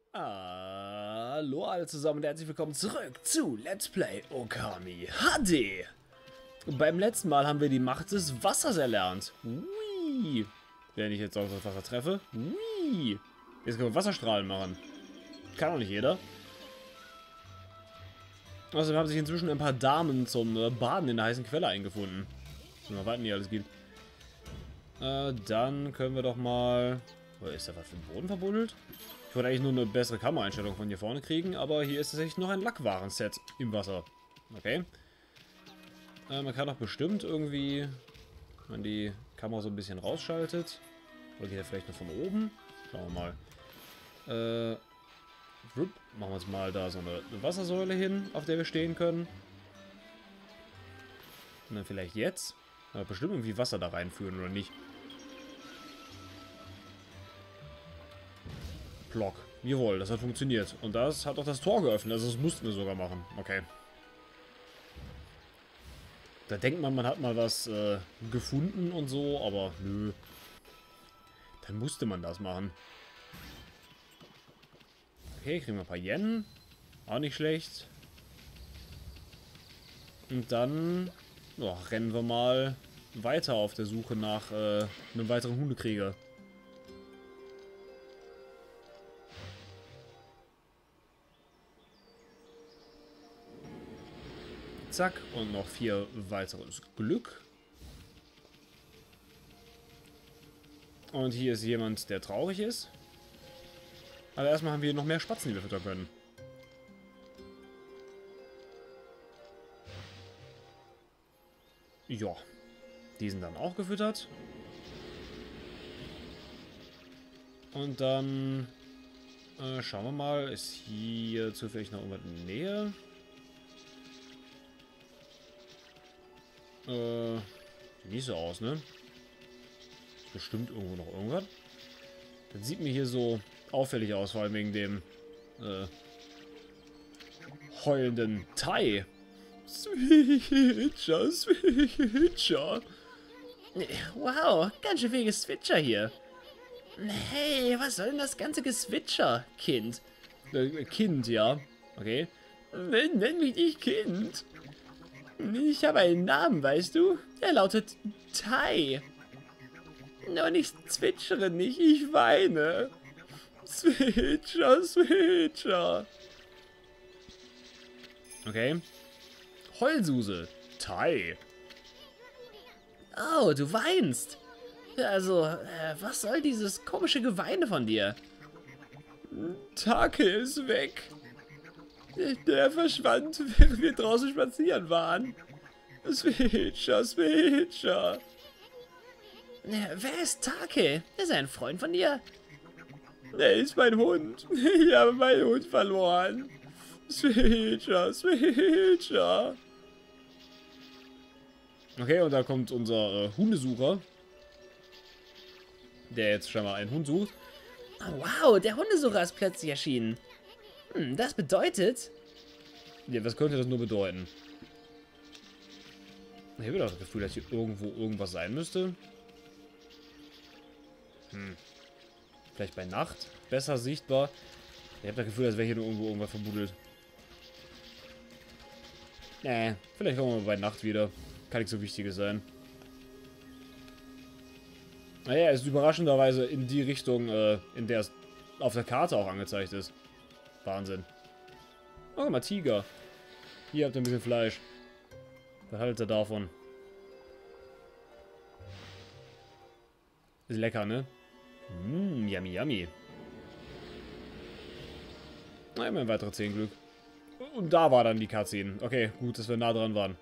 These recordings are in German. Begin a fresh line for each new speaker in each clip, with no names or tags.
Hallo alle zusammen und herzlich willkommen zurück zu Let's Play Okami HD. Beim letzten Mal haben wir die Macht des Wassers erlernt. Hui. Wenn ich jetzt auf das Wasser treffe. Hui. Jetzt können wir Wasserstrahlen machen. Kann auch nicht jeder. Außerdem haben sich inzwischen ein paar Damen zum Baden in der heißen Quelle eingefunden. Mal warten, die alles gibt. Dann können wir doch mal... Ist da was für den Boden verbuddelt? Ich wollte eigentlich nur eine bessere Kameraeinstellung von hier vorne kriegen, aber hier ist tatsächlich noch ein Lackwaren-Set im Wasser. Okay. Man kann doch bestimmt irgendwie, wenn man die Kamera so ein bisschen rausschaltet. Oder geht er vielleicht noch von oben? Schauen wir mal. Machen wir uns mal da so eine Wassersäule hin, auf der wir stehen können. Und dann vielleicht jetzt. Bestimmt irgendwie Wasser da reinführen, oder nicht? Block. Jawohl, das hat funktioniert. Und das hat auch das Tor geöffnet. Also das mussten wir sogar machen. Okay. Da denkt man, man hat mal was gefunden und so, aber nö. Dann musste man das machen. Okay, kriegen wir ein paar Yen. Auch nicht schlecht. Und dann rennen wir mal weiter auf der Suche nach einem weiteren Hundekrieger. Zack, und noch 4 weiteres Glück. Und hier ist jemand, der traurig ist. Aber erstmal haben wir noch mehr Spatzen, die wir füttern können. Ja, die sind dann auch gefüttert. Und dann schauen wir mal, ist hier zufällig noch irgendwas in der Nähe? Sieht nicht so aus, ne? Ist bestimmt irgendwo noch irgendwas. Das sieht mir hier so auffällig aus, vor allem wegen dem heulenden Tai. Switcher, Switcher. Wow, ganz schön viel Geswitcher hier. Hey, was soll denn das ganze Geswitcher, Kind? Kind, ja. Okay. Nenn mich nicht Kind. Ich habe einen Namen, weißt du? Der lautet Tai. Und ich zwitschere nicht, ich weine. Zwitscher, Zwitscher. Okay. Heulsuse. Tai. Oh, du weinst. Also, was soll dieses komische Geweine von dir? Take ist weg. Der verschwand, während wir draußen spazieren waren. Switcher, Switcher. Wer ist Take? Ist er ein Freund von dir? Er ist mein Hund. Ich habe meinen Hund verloren. Switcher, Switcher. Okay, und da kommt unser Hundesucher. Der jetzt schon mal einen Hund sucht. Oh, wow, der Hundesucher ist plötzlich erschienen. Das bedeutet... Ja, was könnte das nur bedeuten? Ich habe das Gefühl, dass hier irgendwo irgendwas sein müsste. Vielleicht bei Nacht besser sichtbar. Ich habe das Gefühl, als wäre hier nur irgendwo irgendwas verbuddelt. Nee, vielleicht kommen wir bei Nacht wieder. Kann nicht so wichtiges sein. Naja, es ist überraschenderweise in die Richtung, in der es auf der Karte auch angezeigt ist. Wahnsinn. Oh, mal Tiger. Hier habt ihr ein bisschen Fleisch. Was haltet ihr davon? Ist lecker, ne? Yummy, yummy. Na, immerhin weitere 10 Glück. Und da war dann die Cutscene. Okay, gut, dass wir nah dran waren.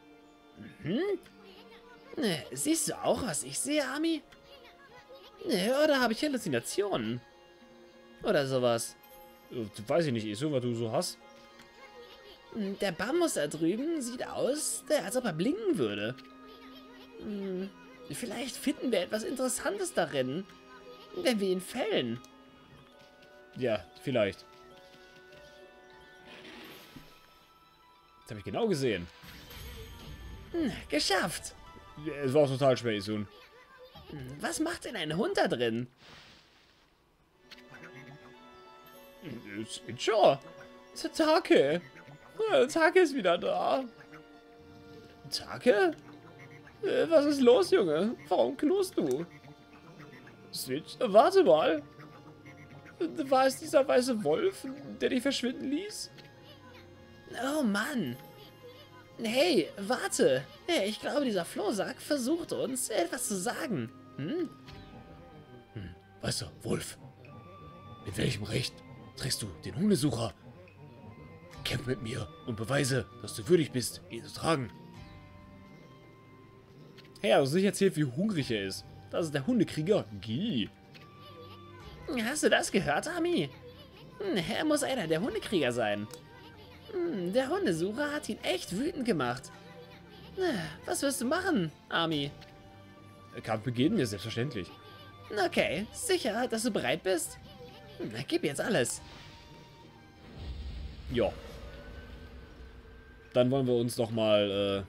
Siehst du auch, was ich sehe, Ami? Oder habe ich Halluzinationen? Oder sowas? Weiß ich nicht, ist irgendwas du so hast? Der Bambus da drüben sieht aus, als ob er blinken würde. Vielleicht finden wir etwas Interessantes darin, wenn wir ihn fällen. Ja, vielleicht. Das habe ich genau gesehen. Geschafft. Es war auch total schwer, Isun. Was macht denn ein Hund da drin? Switcher? Take. Take ist wieder da. Take? Was ist los, Junge? Warum knurrst du? Switch, warte mal. War es dieser weiße Wolf, der dich verschwinden ließ? Oh Mann. Hey, warte. Ich glaube, dieser Flohsack versucht uns, etwas zu sagen. Weißer Wolf. Mit welchem Recht trägst du den Hundesucher? Kämpf mit mir und beweise, dass du würdig bist, ihn zu tragen. Hey, also sich erzählt, wie hungrig er ist. Das ist der Hundekrieger Guy. Hast du das gehört, Ami? Er muss einer der Hundekrieger sein. Der Hundesucher hat ihn echt wütend gemacht. Was wirst du machen, Ami? Kampf beginnen, ja selbstverständlich. Okay, sicher, dass du bereit bist? Na, gib jetzt alles. Ja. Dann wollen wir uns doch mal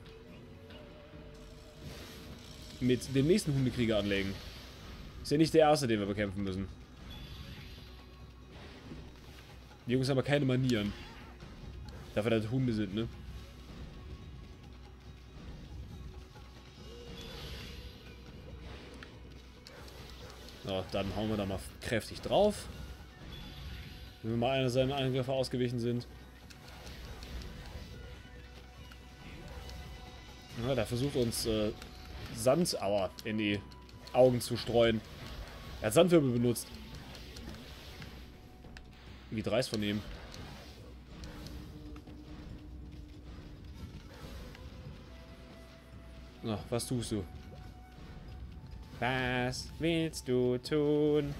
mit dem nächsten Hundekrieger anlegen. Ist ja nicht der erste, den wir bekämpfen müssen. Die Jungs haben aber keine Manieren. Dafür, dass Hunde sind, ne? So, dann hauen wir da mal kräftig drauf. Wenn wir mal einer seiner Angriffe ausgewichen sind. Ja, der versucht uns Sand in die Augen zu streuen. Er hat Sandwirbel benutzt. Wie dreist von ihm. Na, was tust du? Was willst du tun?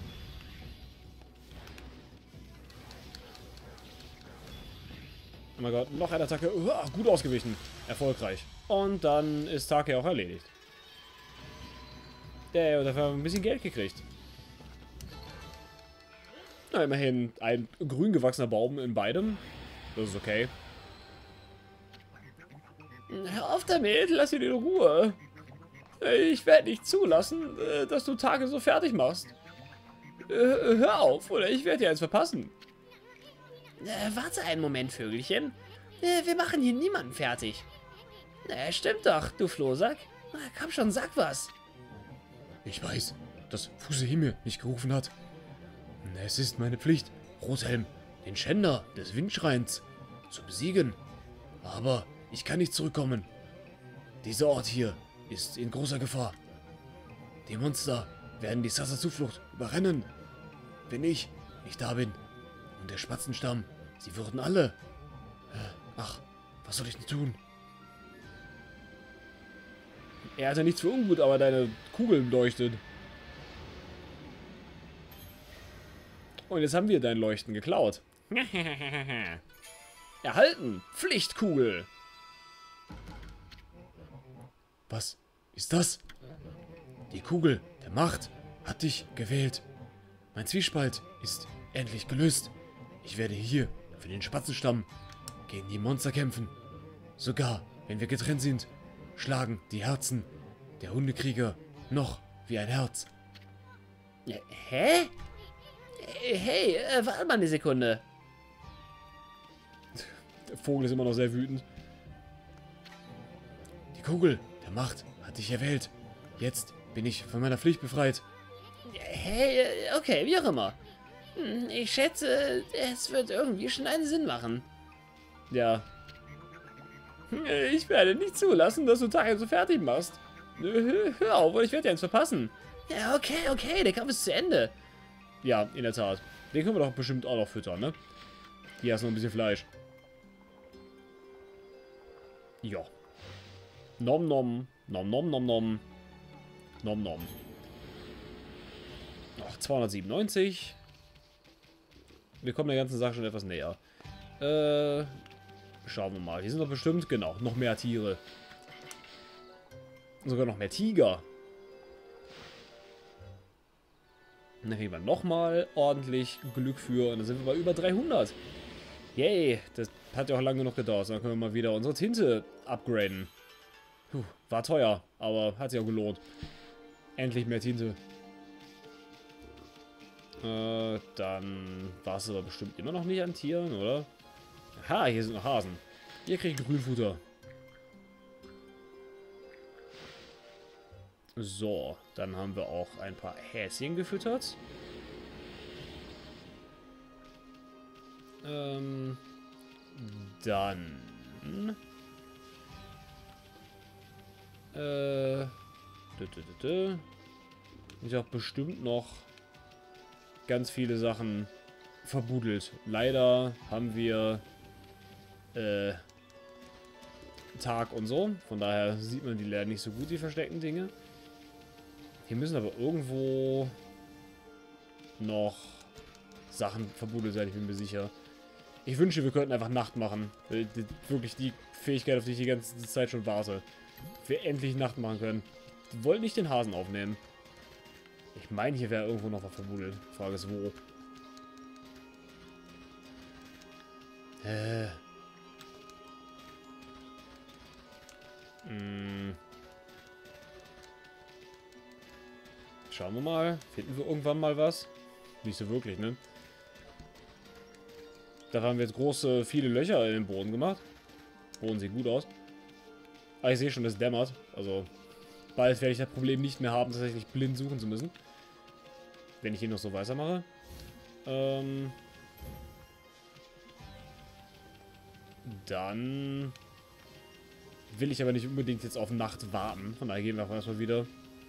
Oh mein Gott, noch eine Attacke. Gut ausgewichen. Erfolgreich. Und dann ist Take auch erledigt. Dafür haben wir ein bisschen Geld gekriegt. Na, immerhin ein grün gewachsener Baum in beidem. Das ist okay. Hör auf damit, lass ihn in Ruhe. Ich werde nicht zulassen, dass du Tage so fertig machst. Hör auf, oder ich werde dir eins verpassen. Warte einen Moment, Vögelchen. Wir machen hier niemanden fertig. Stimmt doch, du Flohsack. Komm schon, sag was. Ich weiß, dass Fusehime mich gerufen hat. Es ist meine Pflicht, Rothelm, den Schänder des Windschreins, zu besiegen. Aber ich kann nicht zurückkommen. Dieser Ort hier ist in großer Gefahr. Die Monster werden die Sasa-Zuflucht überrennen, wenn ich nicht da bin. Und der Spatzenstamm, sie würden alle... Ach, was soll ich denn tun? Er hat ja nichts für ungut, aber deine Kugel leuchtet. Und jetzt haben wir dein Leuchten geklaut. Erhalten! Pflichtkugel! Was ist das? Die Kugel der Macht hat dich gewählt. Mein Zwiespalt ist endlich gelöst. Ich werde hier für den Spatzenstamm gegen die Monster kämpfen. Sogar wenn wir getrennt sind, schlagen die Herzen der Hundekrieger noch wie ein Herz. Hä? Hey, warte mal eine Sekunde. Der Vogel ist immer noch sehr wütend. Die Kugel der Macht hat dich erwählt. Jetzt bin ich von meiner Pflicht befreit. Hey, okay, wie auch immer. Ich schätze, es wird irgendwie schon einen Sinn machen. Ja. Ich werde nicht zulassen, dass du Tage so fertig machst. Hör auf, oder ich werde dir eins verpassen. Ja, okay, der Kampf ist zu Ende. Ja, in der Tat. Den können wir doch bestimmt auch noch füttern, ne? Hier hast du noch ein bisschen Fleisch. Ja. Nom nom. Nom nom nom nom. Nom nom. Ach, 297. Wir kommen der ganzen Sache schon etwas näher. Schauen wir mal. Hier sind doch bestimmt, genau, noch mehr Tiere. Sogar noch mehr Tiger. Und dann kriegen wir nochmal ordentlich Glück für. Und dann sind wir bei über 300. Yay, das hat ja auch lange genug gedauert. Dann können wir mal wieder unsere Tinte upgraden. Puh, war teuer, aber hat sich auch gelohnt. Endlich mehr Tinte. Dann war es aber bestimmt immer noch nicht an Tieren, oder? Aha, hier sind noch Hasen. Ihr kriegt Grünfutter. So, dann haben wir auch ein paar Häschen gefüttert. Dann... Ich habe bestimmt noch ganz viele Sachen verbuddelt. Leider haben wir Tag und so. Von daher sieht man die leider nicht so gut, die versteckten Dinge. Hier müssen aber irgendwo noch Sachen verbuddelt sein, ich bin mir sicher. Ich wünsche, wir könnten einfach Nacht machen. Wirklich die Fähigkeit, auf die ich die ganze Zeit schon warte. Wir endlich Nacht machen können. Die wollen nicht den Hasen aufnehmen. Ich meine, hier wäre irgendwo noch was verbuddelt. Die Frage ist, wo. Schauen wir mal. Finden wir irgendwann mal was? Nicht so wirklich, ne? Da haben wir jetzt viele Löcher in den Boden gemacht. Boden sieht gut aus. Aber ich sehe schon, es dämmert. Also, bald werde ich das Problem nicht mehr haben, tatsächlich blind suchen zu müssen. Wenn ich hier noch so weitermache. Dann will ich aber nicht unbedingt jetzt auf Nacht warten. Von daher gehen wir auch erstmal wieder.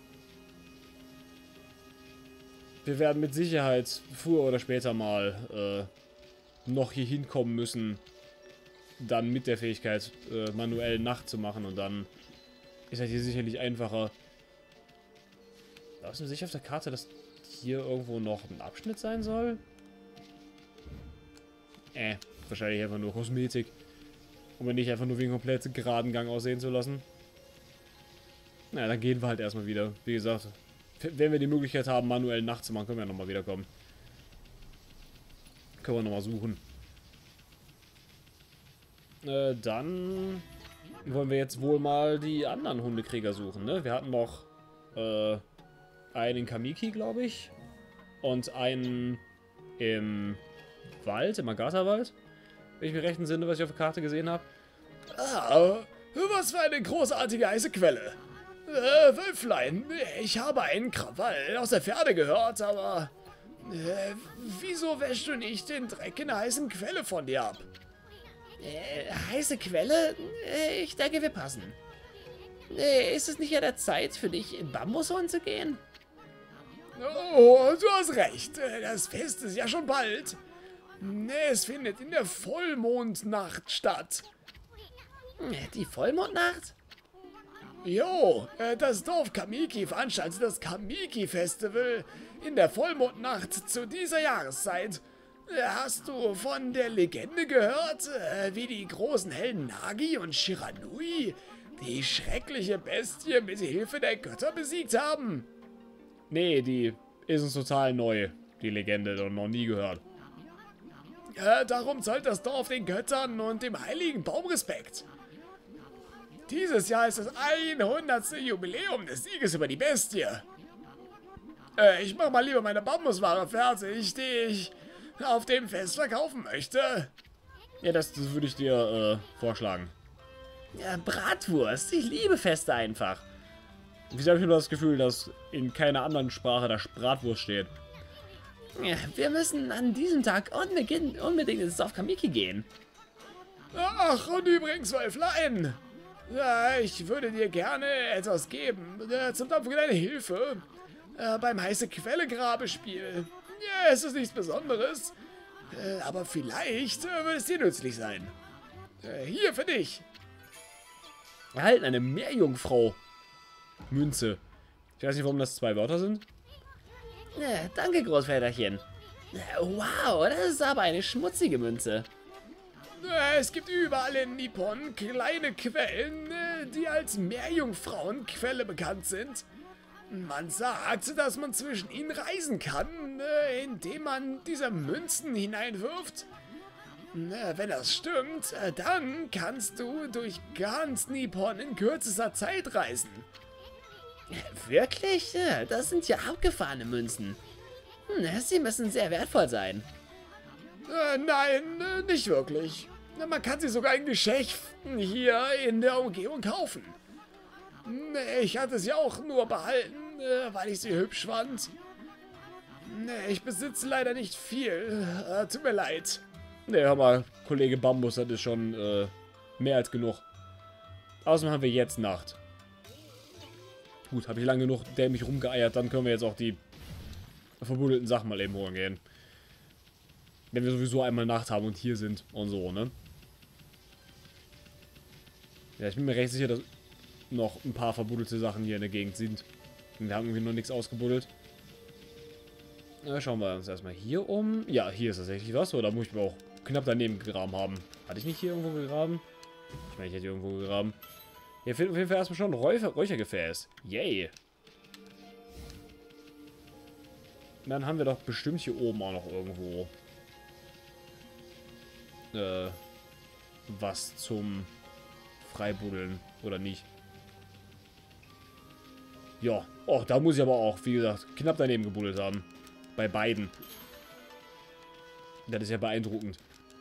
Wir werden mit Sicherheit früher oder später mal noch hier hinkommen müssen, dann mit der Fähigkeit manuell Nacht zu machen und dann ist halt hier sicherlich einfacher. Da ist mir sicher auf der Karte, dass hier irgendwo noch ein Abschnitt sein soll. Wahrscheinlich einfach nur Kosmetik. Um nicht einfach nur wie einen komplett geraden Gang aussehen zu lassen. Na, dann gehen wir halt erstmal wieder. Wie gesagt, wenn wir die Möglichkeit haben, manuell Nacht zu machen, können wir ja nochmal wiederkommen. Können wir nochmal suchen. Dann wollen wir jetzt wohl mal die anderen Hundekrieger suchen, ne? Wir hatten noch einen in Kamiki, glaube ich. Und einen im Wald, im Agatha-Wald. Wenn ich mir recht entsinne, was ich auf der Karte gesehen habe. Ah, was für eine großartige heiße Quelle. Wölflein, ich habe einen Krawall aus der Ferne gehört, aber... wieso wäschst du nicht den Dreck in der heißen Quelle von dir ab? Heiße Quelle? Ich denke, wir passen. Ist es nicht an der Zeit für dich, in Bambushorn zu gehen? Oh, du hast recht. Das Fest ist ja schon bald. Es findet in der Vollmondnacht statt. Die Vollmondnacht? Jo, das Dorf Kamiki veranstaltet das Kamiki-Festival in der Vollmondnacht zu dieser Jahreszeit. Hast du von der Legende gehört, wie die großen Helden Nagi und Shiranui die schreckliche Bestie mit Hilfe der Götter besiegt haben? Nee, die ist uns total neu, die Legende, und noch nie gehört. Darum zollt das Dorf den Göttern und dem heiligen Baum Respekt. Dieses Jahr ist das 100. Jubiläum des Sieges über die Bestie. Ich mach mal lieber meine Bambusware fertig, die ich auf dem Fest verkaufen möchte. Ja, das würde ich dir vorschlagen. Ja, Bratwurst. Ich liebe Feste einfach. Wieso habe ich nur das Gefühl, dass in keiner anderen Sprache da Bratwurst steht? Ja, wir müssen an diesem Tag unbedingt ins Dorf Kamiki gehen. Ach, und übrigens, Wölflein. Ja, ich würde dir gerne etwas geben. Zum Dank für deine Hilfe. Beim heiße Quelle Grabespiel. Ja, es ist nichts Besonderes. Aber vielleicht wird es dir nützlich sein. Hier für dich. Erhalten eine Meerjungfrau. Münze. Ich weiß nicht, warum das 2 Wörter sind. Ja, danke, Großväterchen. Wow, das ist aber eine schmutzige Münze. Es gibt überall in Nippon kleine Quellen, die als Meerjungfrauenquelle bekannt sind. Man sagt, dass man zwischen ihnen reisen kann, indem man diese Münzen hineinwirft. Wenn das stimmt, dann kannst du durch ganz Nippon in kürzester Zeit reisen. Wirklich? Das sind ja abgefahrene Münzen. Sie müssen sehr wertvoll sein.
Nein, nicht wirklich. Man kann sie sogar in Geschäften hier in der Umgebung kaufen. Ich hatte sie auch nur behalten, weil ich sie hübsch fand. Ich besitze leider nicht viel. Tut mir leid.
Ne, hör mal, Kollege Bambus, das ist schon mehr als genug. Außerdem haben wir jetzt Nacht. Gut, habe ich lange genug dämlich rumgeeiert, dann können wir jetzt auch die verbuddelten Sachen mal eben holen gehen. Wenn wir sowieso einmal Nacht haben und hier sind und so, ne? Ja, ich bin mir recht sicher, dass noch ein paar verbuddelte Sachen hier in der Gegend sind. Wir haben irgendwie noch nichts ausgebuddelt. Na, schauen wir uns erstmal hier um. Ja, hier ist tatsächlich was, oder muss ich mir auch knapp daneben gegraben haben? Hatte ich nicht hier irgendwo gegraben? Ich meine, ich hätte hier irgendwo gegraben. Hier fehlt auf jeden Fall erstmal schon ein Räuchergefäß. Yay! Dann haben wir doch bestimmt hier oben auch noch irgendwo was zum Freibuddeln, oder nicht? Ja, oh, da muss ich aber auch, wie gesagt, knapp daneben gebuddelt haben. Bei beiden. Das ist ja beeindruckend.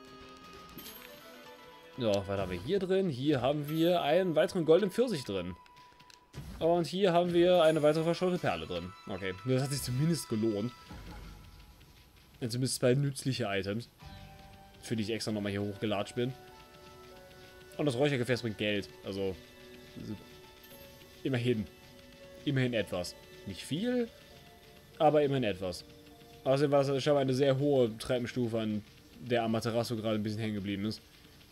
Ja, was haben wir hier drin? Hier haben wir einen weiteren goldenen Pfirsich drin. Und hier haben wir eine weitere verschollene Perle drin. Okay, das hat sich zumindest gelohnt. Und zumindest zwei nützliche Items. Für die ich extra nochmal hier hochgelatscht bin. Und das Räuchergefäß bringt Geld. Also, immerhin. Immerhin etwas. Nicht viel, aber immerhin etwas. Außerdem war es scheinbar eine sehr hohe Treppenstufe, an der Amaterasu gerade ein bisschen hängen geblieben ist.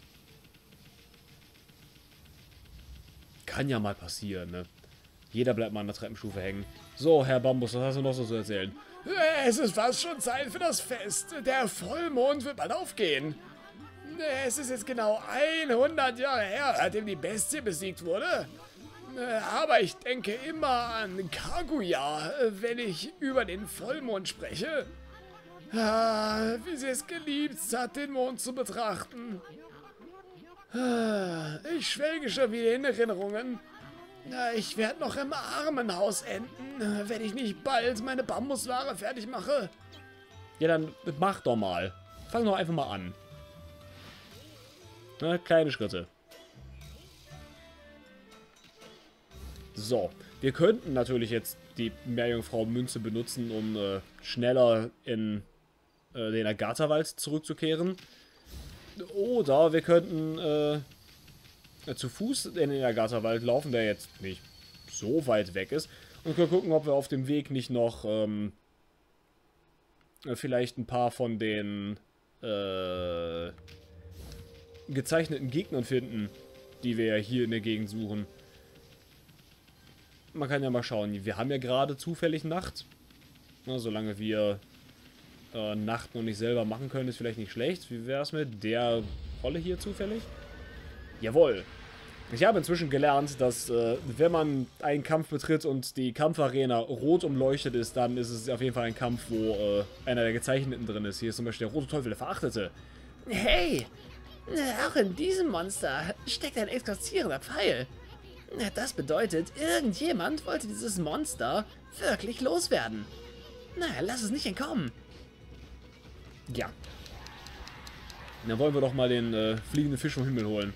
Kann ja mal passieren, ne? Jeder bleibt mal an der Treppenstufe hängen. So, Herr Bambus, was hast du noch so zu erzählen?
Es ist fast schon Zeit für das Fest. Der Vollmond wird bald aufgehen. Es ist jetzt genau 100 Jahre her, seitdem die Bestie besiegt wurde. Aber ich denke immer an Kaguya, wenn ich über den Vollmond spreche. Wie sie es geliebt hat, den Mond zu betrachten. Ich schwelge schon wieder in Erinnerungen. Ich werde noch im Armenhaus enden, wenn ich nicht bald meine Bambusware fertig mache.
Ja, dann mach doch mal. Fang doch einfach mal an. Na, kleine Schritte. So, wir könnten natürlich jetzt die Meerjungfrau-Münze benutzen, um schneller in den Agatha-Wald zurückzukehren. Oder wir könnten zu Fuß in den Agatha-Wald laufen, der jetzt nicht so weit weg ist. Und können gucken, ob wir auf dem Weg nicht noch vielleicht ein paar von den gezeichneten Gegnern finden, die wir ja hier in der Gegend suchen. Man kann ja mal schauen. Wir haben ja gerade zufällig Nacht. Na, solange wir Nacht noch nicht selber machen können, ist vielleicht nicht schlecht. Wie wäre es mit der Rolle hier zufällig? Jawohl. Ich habe inzwischen gelernt, dass wenn man einen Kampf betritt und die Kampfarena rot umleuchtet ist, dann ist es auf jeden Fall ein Kampf, wo einer der Gezeichneten drin ist. Hier ist zum Beispiel der rote Teufel, der Verachtete.
Hey, auch in diesem Monster steckt ein exorzierender Pfeil. Das bedeutet, irgendjemand wollte dieses Monster wirklich loswerden. Na, lass es nicht entkommen.
Ja. Dann wollen wir doch mal den fliegenden Fisch vom Himmel holen.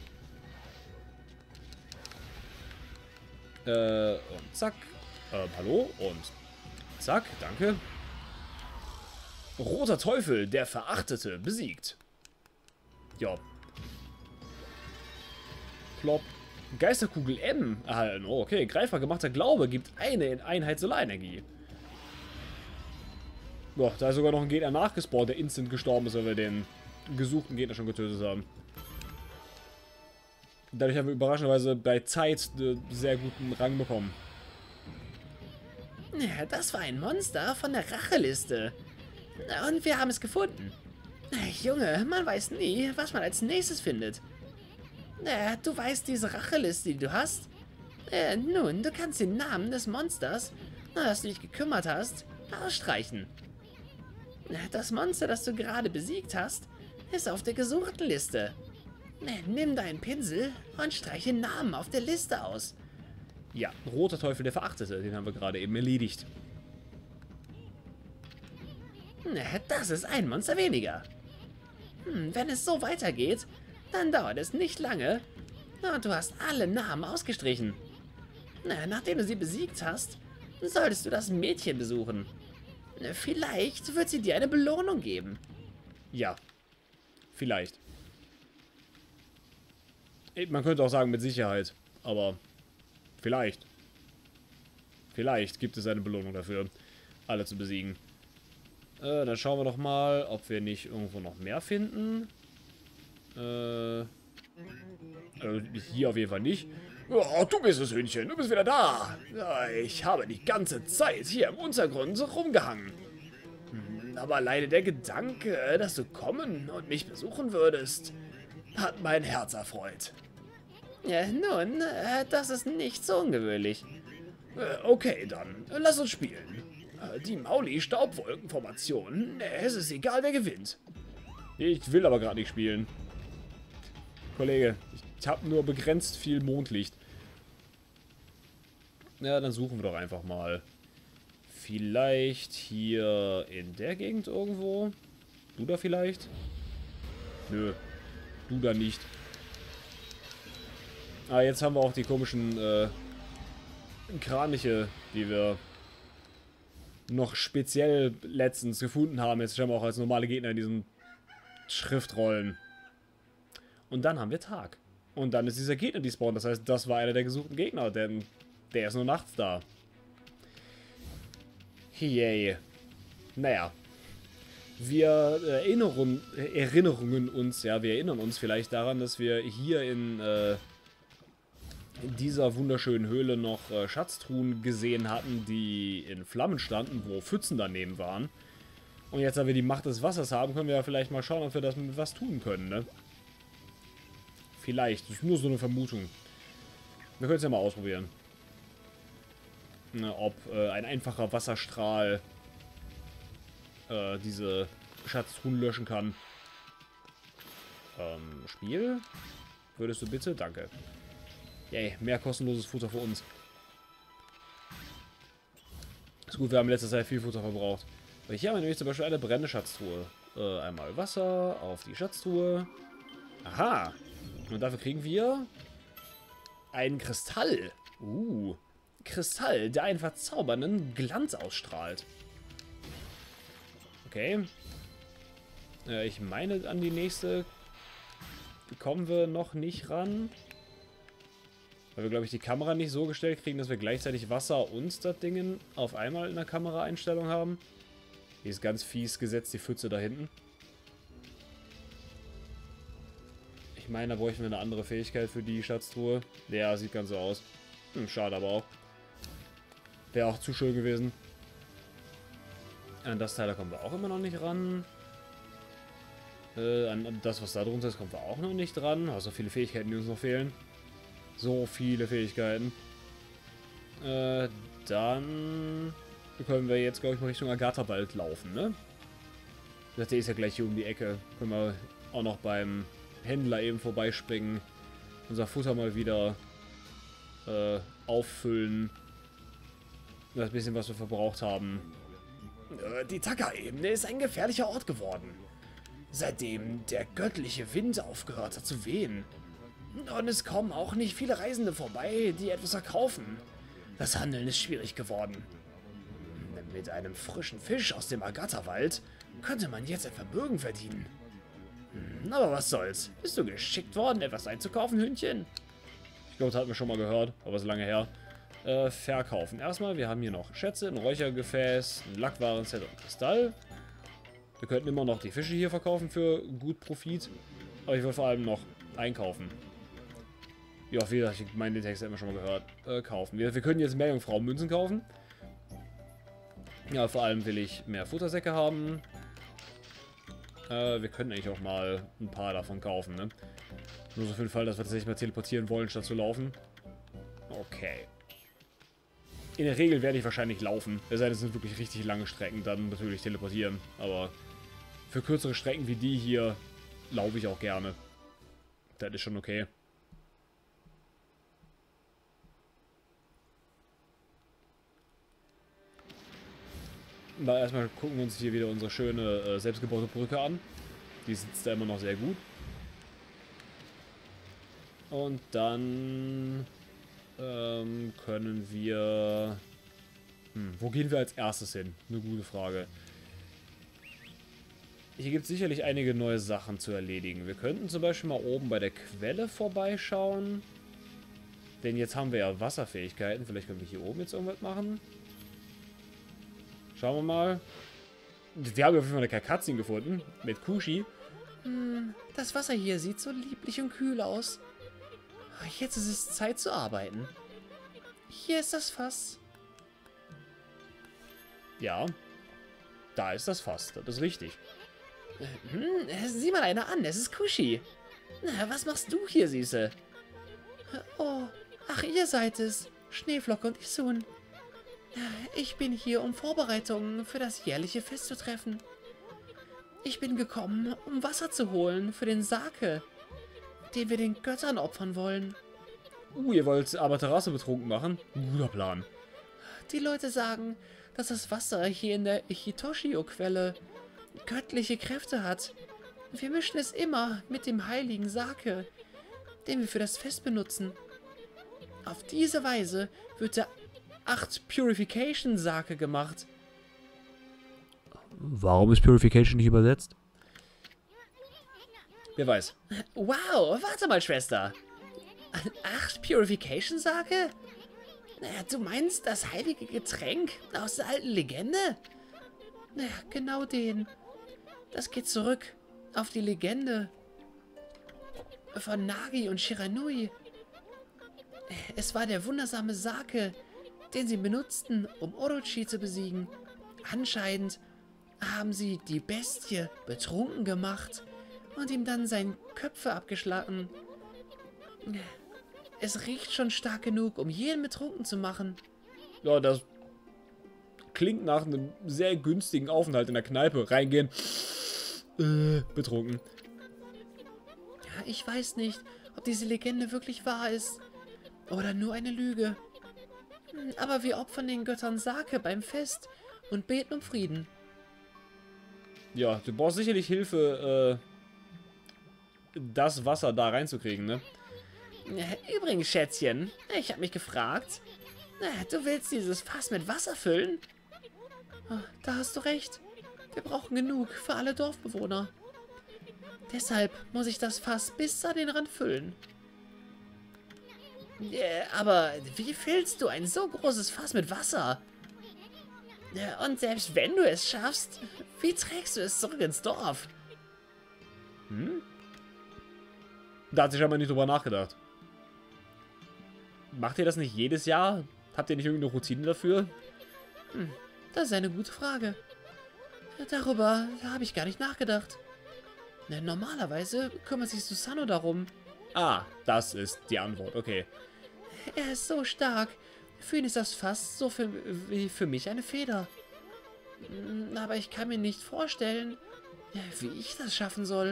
Und zack. Hallo und zack, danke. Roter Teufel, der Verachtete, besiegt. Ja. Plop. Geisterkugel M erhalten. Oh, okay. Greifbar gemachter Glaube gibt eine Einheit Solarenergie. Boah, da ist sogar noch ein Gegner nachgespawnt, der instant gestorben ist, weil wir den gesuchten Gegner schon getötet haben. Dadurch haben wir überraschenderweise bei Zeit einen sehr guten Rang bekommen.
Ja, das war ein Monster von der Racheliste. Und wir haben es gefunden. Junge, man weiß nie, was man als nächstes findet. Du weißt diese Racheliste, die du hast? Nun, du kannst den Namen des Monsters, das du dich gekümmert hast, ausstreichen. Das Monster, das du gerade besiegt hast, ist auf der gesuchten Liste. Nimm deinen Pinsel und streiche Namen auf der Liste aus.
Ja, roter Teufel, der Verachtete, den haben wir gerade eben erledigt.
Das ist ein Monster weniger. Wenn es so weitergeht, dann dauert es nicht lange. Und du hast alle Namen ausgestrichen. Nachdem du sie besiegt hast, solltest du das Mädchen besuchen. Vielleicht wird sie dir eine Belohnung geben.
Ja. Vielleicht. Man könnte auch sagen mit Sicherheit. Aber vielleicht. Vielleicht gibt es eine Belohnung dafür, alle zu besiegen. Dann schauen wir doch mal, ob wir nicht irgendwo noch mehr finden. Hier auf jeden Fall nicht.
Oh, du bist es, Hündchen. Du bist wieder da. Ja, ich habe die ganze Zeit hier im Untergrund rumgehangen. Aber alleine der Gedanke, dass du kommen und mich besuchen würdest, hat mein Herz erfreut.
Nun, das ist nicht so ungewöhnlich.
Okay, dann lass uns spielen. Die Mauli-Staubwolkenformation. Es ist egal, wer gewinnt.
Ich will aber gerade nicht spielen. Kollege, ich habe nur begrenzt viel Mondlicht. Ja, dann suchen wir doch einfach mal. Vielleicht hier in der Gegend irgendwo? Du da vielleicht? Nö, du da nicht. Ah, jetzt haben wir auch die komischen Kraniche, die wir noch speziell letztens gefunden haben. Jetzt haben wir auch als normale Gegner in diesen Schriftrollen. Und dann haben wir Tag. Und dann ist dieser Gegner despawned. Das heißt, das war einer der gesuchten Gegner, denn der ist nur nachts da. Yay. Naja. Wir erinnern uns vielleicht daran, dass wir hier in dieser wunderschönen Höhle noch Schatztruhen gesehen hatten, die in Flammen standen, wo Pfützen daneben waren. Und jetzt, da wir die Macht des Wassers haben, können wir ja vielleicht mal schauen, ob wir das mit was tun können, ne? Vielleicht. Das ist nur so eine Vermutung. Wir können es ja mal ausprobieren. Ob ein einfacher Wasserstrahl diese Schatztruhen löschen kann. Spiel? Würdest du bitte? Danke. Yay, mehr kostenloses Futter für uns. Ist gut, wir haben in letzter Zeit viel Futter verbraucht. Aber hier haben wir nämlich zum Beispiel eine brennende Schatztruhe. Einmal Wasser auf die Schatztruhe. Aha. Und dafür kriegen wir einen Kristall. Kristall, der einen verzaubernden Glanz ausstrahlt. Okay. Ich meine, an die nächste kommen wir noch nicht ran. Weil wir, glaube ich, die Kamera nicht so gestellt kriegen, dass wir gleichzeitig Wasser und das Ding auf einmal in der Kameraeinstellung haben. Die ist ganz fies gesetzt, die Pfütze da hinten. Ich meine, da bräuchten wir eine andere Fähigkeit für die Schatztruhe. Ja, sieht ganz so aus. Schade aber auch. Wäre auch zu schön gewesen. An das Teil da kommen wir auch immer noch nicht ran. An das, was da drunter ist, kommen wir auch noch nicht dran. Also viele Fähigkeiten, die uns noch fehlen. So viele Fähigkeiten. Dann können wir jetzt, glaube ich, mal Richtung Agatha-Wald laufen, ne? Der ist ja gleich hier um die Ecke. Können wir auch noch beim Händler eben vorbeispringen. Unser Futter mal wieder auffüllen. Das bisschen, was wir verbraucht haben.
Die Taka-Ebene ist ein gefährlicher Ort geworden. Seitdem der göttliche Wind aufgehört hat zu wehen. Und es kommen auch nicht viele Reisende vorbei, die etwas verkaufen. Das Handeln ist schwierig geworden. Mit einem frischen Fisch aus dem Agatha-Wald könnte man jetzt ein Vermögen verdienen. Aber was soll's? Bist du geschickt worden, etwas einzukaufen, Hündchen?
Ich glaube, das hatten wir schon mal gehört, aber es ist lange her. Verkaufen. Erstmal, wir haben hier noch Schätze, ein Räuchergefäß, ein Lackwarenset und Kristall. Wir könnten immer noch die Fische hier verkaufen für gut Profit. Aber ich will vor allem noch einkaufen. Ja, wie gesagt, ich meine, den Text haben wir schon mal gehört. Kaufen. Wir können jetzt mehr Jungfrau-Münzen kaufen. Ja, vor allem will ich mehr Futtersäcke haben. Wir können eigentlich auch mal ein paar davon kaufen, ne? Nur so für den Fall, dass wir tatsächlich mal teleportieren wollen, statt zu laufen. Okay. In der Regel werde ich wahrscheinlich laufen. Es sei denn, es sind wirklich richtig lange Strecken, dann natürlich teleportieren. Aber für kürzere Strecken wie die hier laufe ich auch gerne. Das ist schon okay. Na, erstmal gucken wir uns hier wieder unsere schöne, selbstgebaute Brücke an. Die sitzt da immer noch sehr gut. Und dann können wir... wo gehen wir als erstes hin? Eine gute Frage. Hier gibt es sicherlich einige neue Sachen zu erledigen. Wir könnten zum Beispiel mal oben bei der Quelle vorbeischauen. Denn jetzt haben wir ja Wasserfähigkeiten. Vielleicht können wir hier oben jetzt irgendwas machen. Schauen wir mal. Wir haben auf jeden Fall eine Kakazin gefunden. Mit Kushi.
Das Wasser hier sieht so lieblich und kühl aus. Jetzt ist es Zeit zu arbeiten. Hier ist das Fass.
Ja. Da ist das Fass. Das ist richtig.
Sieh mal einer an, es ist Kushi. Na, was machst du hier, Süße? Oh, ach, ihr seid es. Schneeflocke und Isun. Ich bin hier, um Vorbereitungen für das jährliche Fest zu treffen. Ich bin gekommen, um Wasser zu holen für den Sake, den wir den Göttern opfern wollen.
Ihr wollt Amaterasu betrunken machen? Guter Plan.
Die Leute sagen, dass das Wasser hier in der Hitoshio-Quelle göttliche Kräfte hat. Wir mischen es immer mit dem heiligen Sake, den wir für das Fest benutzen. Auf diese Weise wird der 8 Purification Sake gemacht.
Warum ist Purification nicht übersetzt? Wer weiß.
Wow, warte mal, Schwester. 8 Purification Sake? Naja, du meinst das heilige Getränk aus der alten Legende? Naja, genau den. Das geht zurück auf die Legende von Nagi und Shiranui. Es war der wundersame Sake, den sie benutzten, um Orochi zu besiegen. Anscheinend haben sie die Bestie betrunken gemacht und ihm dann seine Köpfe abgeschlagen. Es riecht schon stark genug, um jeden betrunken zu machen.
Ja, das klingt nach einem sehr günstigen Aufenthalt in der Kneipe. Reingehen. Betrunken.
Ja, ich weiß nicht, ob diese Legende wirklich wahr ist. Oder nur eine Lüge. Aber wir opfern den Göttern Sake beim Fest und beten um Frieden.
Ja, du brauchst sicherlich Hilfe, das Wasser da reinzukriegen, ne?
Übrigens, Schätzchen, ich habe mich gefragt, du willst dieses Fass mit Wasser füllen? Oh, da hast du recht. Wir brauchen genug für alle Dorfbewohner. Deshalb muss ich das Fass bis an den Rand füllen. Aber wie füllst du ein so großes Fass mit Wasser? Und selbst wenn du es schaffst, wie trägst du es zurück ins Dorf?
Da hat sich aber nicht drüber nachgedacht. Macht ihr das nicht jedes Jahr? Habt ihr nicht irgendeine Routine dafür?
Das ist eine gute Frage. Darüber habe ich gar nicht nachgedacht. Normalerweise kümmert sich Susano darum.
Ah, das ist die Antwort, okay.
Er ist so stark. Für ihn ist das fast so wie für mich eine Feder. Aber ich kann mir nicht vorstellen, wie ich das schaffen soll.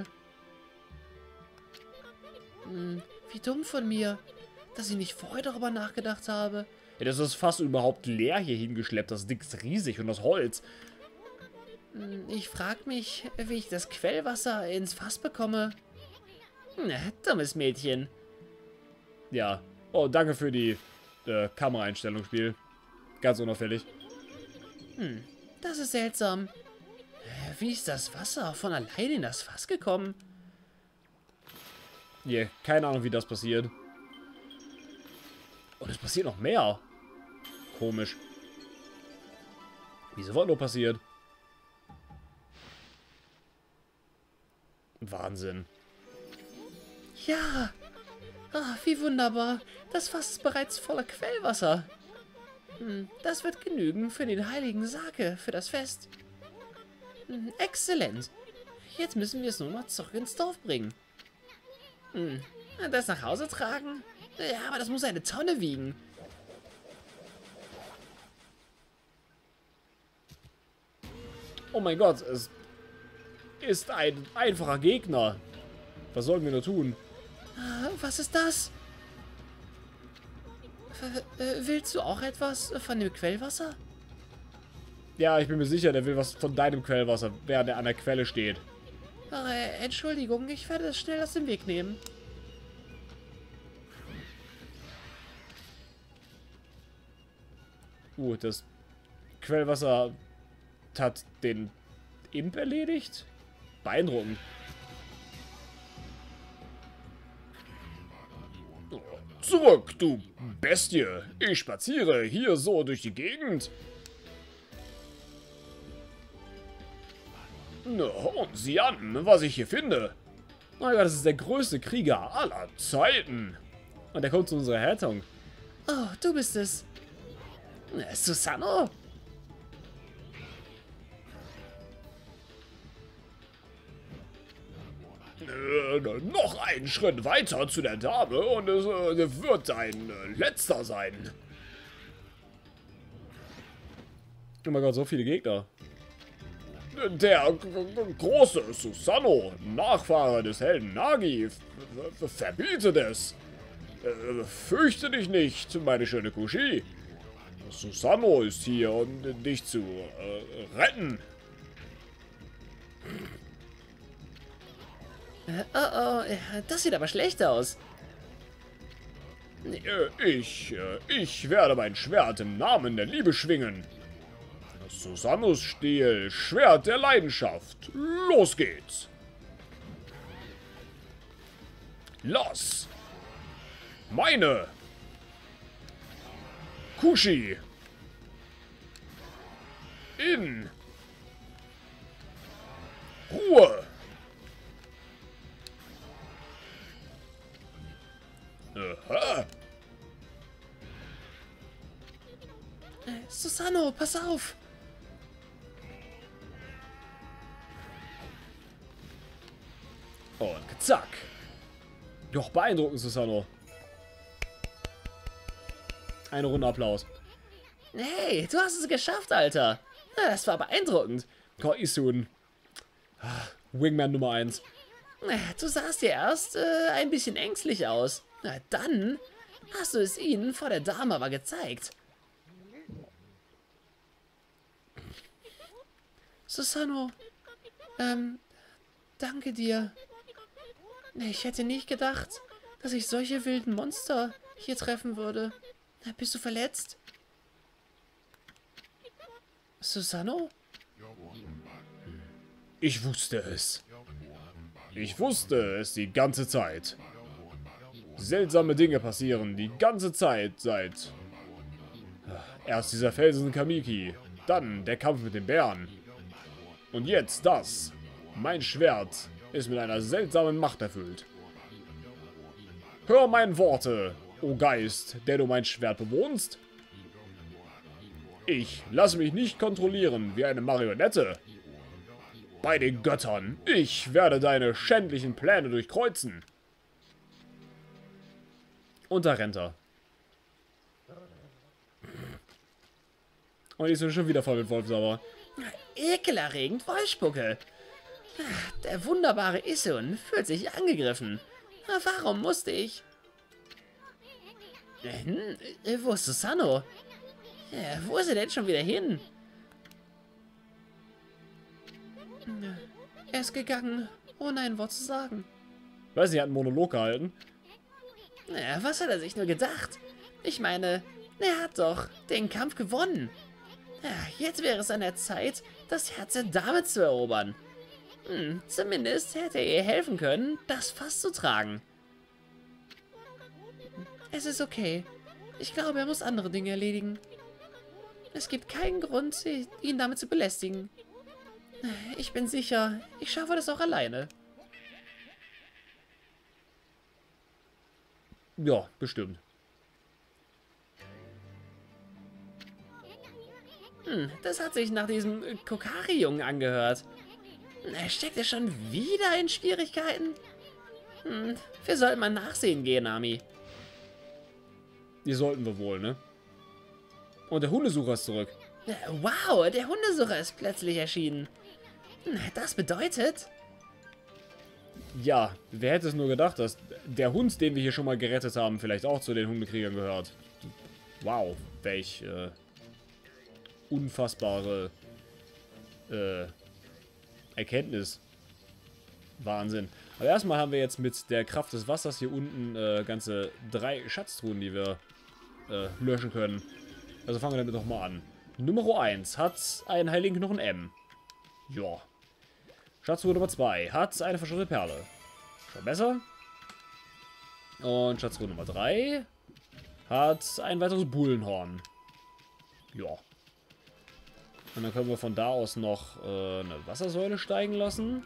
Wie dumm von mir, dass ich nicht vorher darüber nachgedacht habe.
Ja, das ist fast überhaupt leer hier hingeschleppt. Das Ding ist riesig und das Holz.
Ich frage mich, wie ich das Quellwasser ins Fass bekomme. Dummes Mädchen.
Ja. Oh, danke für die Kameraeinstellung, Spiel. Ganz unauffällig.
Das ist seltsam. Wie ist das Wasser von allein in das Fass gekommen?
Yeah, keine Ahnung, wie das passiert. Und es passiert noch mehr. Komisch. Wieso war nur passiert? Wahnsinn.
Ja. Wie wunderbar. Das Fass ist bereits voller Quellwasser. Das wird genügen für den heiligen Sake, für das Fest. Exzellent. Jetzt müssen wir es nur noch zurück ins Dorf bringen. Das nach Hause tragen? Ja, aber das muss eine Tonne wiegen.
Oh mein Gott, es ist ein einfacher Gegner. Was sollen wir nur tun?
Was ist das? Willst du auch etwas von dem Quellwasser?
Ja, ich bin mir sicher, der will was von deinem Quellwasser, während er an der Quelle steht.
Entschuldigung, ich werde das schnell aus dem Weg nehmen.
Das Quellwasser hat den Imp erledigt? Beeindruckend.
Zurück, du Bestie. Ich spaziere hier so durch die Gegend. Na, und sieh an, was ich hier finde.
Oh Gott, das ist der größte Krieger aller Zeiten. Und der kommt zu unserer Rettung.
Oh, du bist es. Susano?
Noch einen Schritt weiter zu der Dame und es wird ein letzter sein.
Oh mein Gott, so viele Gegner.
Der große Susano, Nachfahre des Helden Nagi, verbietet es. Fürchte dich nicht, meine schöne Kushi. Susano ist hier, um dich zu retten.
Das sieht aber schlecht aus.
Ich werde mein Schwert im Namen der Liebe schwingen. Susanos Stiel, Schwert der Leidenschaft. Los geht's. Los. Meine. Kushi. In. Ruhe. Aha.
Susano, pass auf.
Und zack. Doch, beeindruckend, Susano. Eine Runde Applaus.
Hey, du hast es geschafft, Alter. Das war beeindruckend.
Gott, Isun. Wingman Nummer 1.
Du sahst dir erst ein bisschen ängstlich aus. Dann hast du es ihnen vor der Dame aber gezeigt. Susano, danke dir. Ich hätte nicht gedacht, dass ich solche wilden Monster hier treffen würde. Bist du verletzt? Susano?
Ich wusste es. Ich wusste es die ganze Zeit. Seltsame Dinge passieren die ganze Zeit seit... Erst dieser Felsen Kamiki, dann der Kampf mit den Bären. Und jetzt das. Mein Schwert ist mit einer seltsamen Macht erfüllt. Hör meine Worte, o Geist, der du mein Schwert bewohnst. Ich lasse mich nicht kontrollieren wie eine Marionette. Bei den Göttern, ich werde deine schändlichen Pläne durchkreuzen.
Und da rennt er. Und die sind schon wieder voll mit Wolfsauber.
Ekelerregend Wolfspucke. Der wunderbare Isun fühlt sich angegriffen. Warum musste ich? Wo ist Susano? Wo ist er denn schon wieder hin? Er ist gegangen, ohne ein Wort zu sagen.
Weiß nicht, er hat einen Monolog gehalten.
Was hat er sich nur gedacht? Ich meine, er hat doch den Kampf gewonnen. Jetzt wäre es an der Zeit, das Herz der Dame zu erobern. Zumindest hätte er ihr helfen können, das Fass zu tragen. Es ist okay. Ich glaube, er muss andere Dinge erledigen. Es gibt keinen Grund, ihn damit zu belästigen. Ich bin sicher, ich schaffe das auch alleine.
Ja, bestimmt.
Das hat sich nach diesem Kokari-Jungen angehört. Steckt er schon wieder in Schwierigkeiten? Wir sollten mal nachsehen gehen, Ami.
Die sollten wir wohl, ne? Und der Hundesucher ist zurück.
Wow, der Hundesucher ist plötzlich erschienen. Das bedeutet...
Ja, wer hätte es nur gedacht, dass der Hund, den wir hier schon mal gerettet haben, vielleicht auch zu den Hundekriegern gehört. Wow, welch unfassbare Erkenntnis. Wahnsinn. Aber erstmal haben wir jetzt mit der Kraft des Wassers hier unten ganze 3 Schatztruhen, die wir löschen können. Also fangen wir damit doch mal an. Nummer 1 hat einen heiligen Knochen M. Ja. Schatztruhe Nummer 2 hat eine verschlossene Perle. Schon besser. Und Schatztruhe Nummer 3 hat ein weiteres Bullenhorn. Ja. Und dann können wir von da aus noch eine Wassersäule steigen lassen.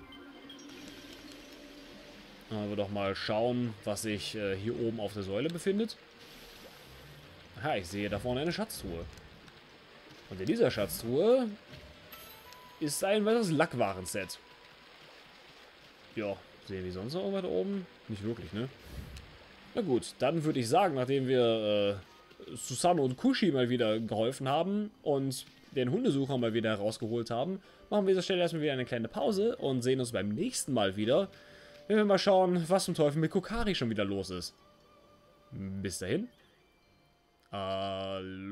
Dann wir doch mal schauen, was sich hier oben auf der Säule befindet. Aha, ich sehe da vorne eine Schatztruhe. Und in dieser Schatztruhe ist ein weiteres Lackwarenset. Ja, sehen wir sonst noch irgendwas da oben? Nicht wirklich, ne? Na gut, dann würde ich sagen, nachdem wir Susanne und Kushi mal wieder geholfen haben und den Hundesucher mal wieder herausgeholt haben, machen wir an dieser Stelle erstmal wieder eine kleine Pause und sehen uns beim nächsten Mal wieder, wenn wir mal schauen, was zum Teufel mit Kokari schon wieder los ist. Bis dahin. Hallo.